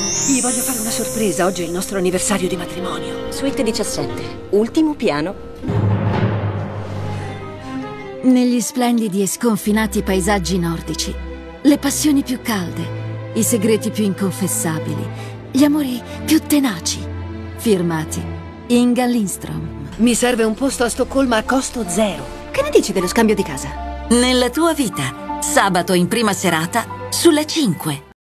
Gli voglio fare una sorpresa. Oggi è il nostro anniversario di matrimonio. Suite 17, ultimo piano. Negli splendidi e sconfinati paesaggi nordici, le passioni più calde, i segreti più inconfessabili, gli amori più tenaci. Firmati Inga Lindström. Mi serve un posto a Stoccolma a costo zero. Che ne dici dello scambio di casa? Nella tua vita, sabato in prima serata sulla 5.